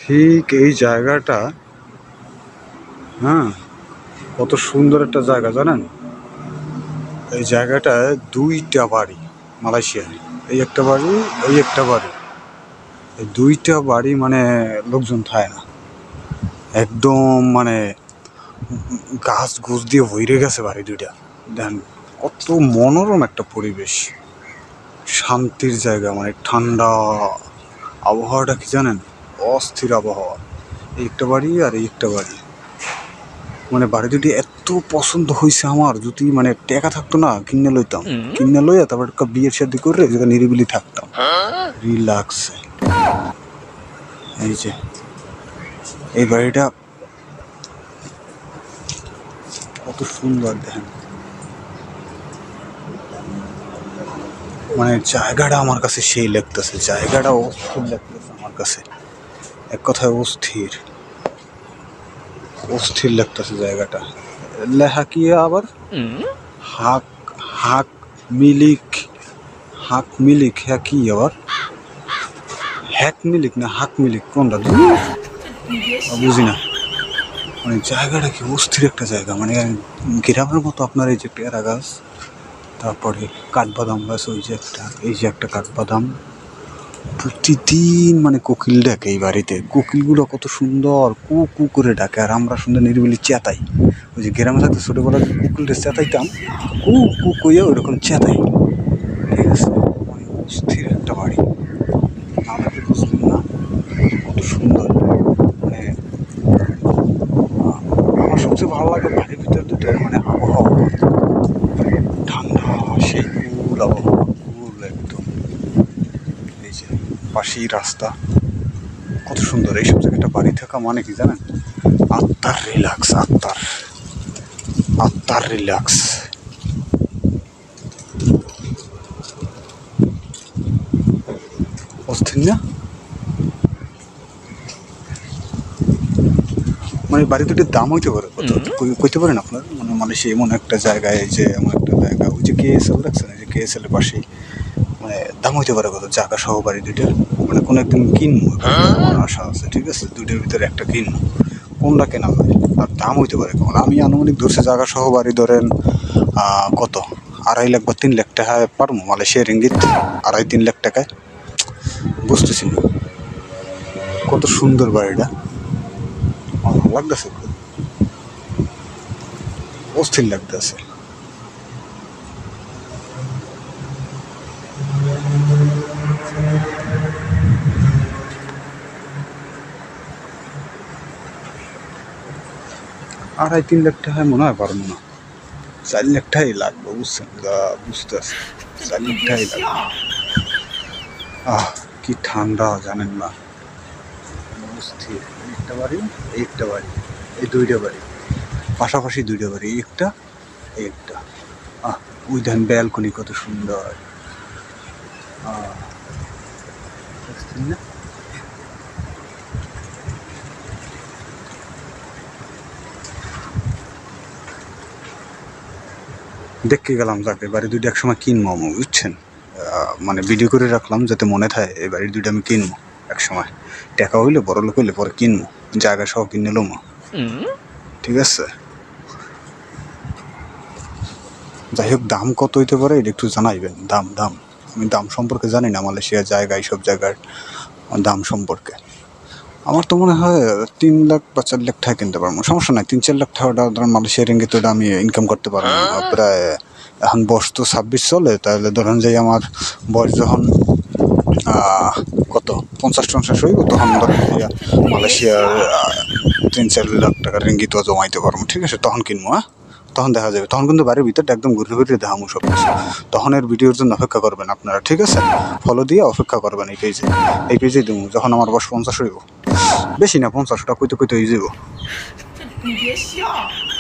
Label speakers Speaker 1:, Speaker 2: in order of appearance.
Speaker 1: ঠিক এই জায়গাটা, হ্যাঁ, কত সুন্দর একটা জায়গা জানেন। এই জায়গাটায় দুইটা বাড়ি মালয়েশিয়ায়, এই একটা বাড়ি, এই একটা বাড়ি, এই দুইটা বাড়ি মানে লোকজন থাকে না, একদম মানে গাছ গুছ দিয়ে ভরে গেছে বাড়ি দুইটা। দেন কত মনোরম একটা পরিবেশ, শান্তির জায়গা, মানে ঠান্ডা আবহাওয়াটা কি জানেন, অস্থির আবহাওয়া। এই একটা বাড়ি আর এই একটা বাড়ি, মানে বাড়ি দুটি এত পছন্দ হয়েছে আমার, যদি মানে টাকা থাকতো না কিনে লইতাম, কিনে লইয়া তারপর একটা বিয়ের শাদী করে যেখানে নিরিবিলি থাকতাম রিল্যাক্সে। এই যে এই বাড়িটা কত সুন্দর দেখেন, মানে জায়গাটা আমার কাছে সেই লাগতেছে, জায়গাটা অস্থির লাগতেছে আমার কাছে, এক কথায় অস্থির অস্থির লাগতেছে জায়গাটা। লেখা কি আবার, হাক হাক মিলিক, হাক মিলিক, হ্যাঁ কি আবার হ্যাক মিলিক না হাক মিলিক, কোনটা বুঝি না। মানে জায়গাটা কি অস্থির একটা জায়গা, মানে গ্রামের মতো। আপনার এই যে পেয়ারা গাছ, তারপরে কাঠবাদাম গাছ, ওই যে একটা, এই যে একটা কাঠবাদাম, প্রতিদিন মানে কোকিল ডাকে এই বাড়িতে। কোকিলগুলো কত সুন্দর কু কু করে ডাকে, আর আমরা সুন্দর নিরিবিলি চেতাই। ওই যে গ্রামে থাকতে ছোটোবেলা কোকিলটা চেতাইতাম, কু কু কইয়া ওইরকম চেতাই। ঠিক আছে, মানে অস্থির একটা বাড়ি, না দেখে বুঝবেন না কত সুন্দর। মানে আমার সবচেয়ে ভালো লাগে বাড়ির ভিতর দুটো, মানে আবহাওয়া ঠান্ডা, সেই কুল আবহাওয়া, কুল একদম। এই যে পাশেই রাস্তা, কত সুন্দর। এইসব জায়গাটা বাড়ি থাকা মানে কি জানেন, আত্মার রিল্যাক্স, আত্মার রিল্যাক্স। অস্থির না, মানে বাড়ি দুটির দাম হইতে পারে কত, কইতে পারেন আপনার? মানে মালয়েশিয়া এমন একটা জায়গায়, যে এমন একটা জায়গা, ওই যে KSL রাখছেন, এই যে KSL এর পাশেই, মানে দাম হইতে পারে কত, জায়গা সহ বাড়ি দুইটার। মানে কোনো একদিন কিনবো, আমার আশা আছে, ঠিক আছে, দুইটার ভিতরে একটা কিনবো, কোনটা কেনা যায় আর দাম হইতে পারে কেমন। আমি আনুমানিক ধরছি জায়গা সহ বাড়ি ধরেন কত, 2.5 লাখ বা 3 লাখ টাকায় পারবো মালয়েশিয়া রিঙ্গিত, 2.5-3 লাখ টাকায়। বুঝতেছি না কত সুন্দর বাড়িটা, আমার ভালো লাগতেছে, অস্থির লাগতেছে। আড়াই 3 লাখ টাকায় মনে হয় পারবো না, 4 লাখ টাকাই লাগবে, বুঝছেন, বুঝতে আছে, 4 লাখ টাকাই লাগবে। কি ঠান্ডা জানেন না, অস্থির। একটা বাড়ি, এই একটা বাড়ি, এই দুইটা বাড়ি পাশাপাশি, দুইটা বাড়ি, একটা এই একটা। ওই দেখেন ব্যালকনি কত সুন্দর, না দেখতে গেলাম, যাকে বাড়ি দুইটা একসময় কিনবো আমি, বুঝছেন, মানে ভিডিও করে রাখলাম যাতে মনে থাকে, এই বাড়ি দুইটা আমি কিনবো একসময়, টাকা হইলে বড় লোক হইলে পরে কিনবো, জায়গা সহ কিনে নিলাম, ঠিক আছে। যাই হোক, দাম কত হইতে পারে এটা একটু জানাইবেন, দাম আমি দাম সম্পর্কে জানি না, মালয়েশিয়ার জায়গা, এইসব জায়গার দাম সম্পর্কে। আমার তো মনে হয় 3 লাখ বা 4 লাখ টাকা কিনতে পারবো, সমস্যা নাই। 3-4 লাখ টাকাটা ধরেন মালয়েশিয়ার রিঙ্গিত ওটা আমি ইনকাম করতে পারবো প্রায়। এখন বয়স তো 26 চলে, তাহলে ধরেন যে আমার বয়স যখন কত 50-50 হইব, তখন ধরেন মালয়েশিয়ার 3-4 লাখ টাকার রিঙ্গিত জমাইতে পারবো, ঠিক আছে, তখন কিনবো। তখন দেখা যাবে, তখন কিন্তু বাড়ির ভিতরটা একদম ঘুরে ঘুরে দেখামো সব কিছু। তখন এর ভিডিওর জন্য অপেক্ষা করবেন আপনারা, ঠিক আছে, ফলো দিয়ে অপেক্ষা করবেন এই পেজে দেবো যখন আমার বয়স 50 হইব, বেশি না 50, ওটা কইতে হয়ে যাব।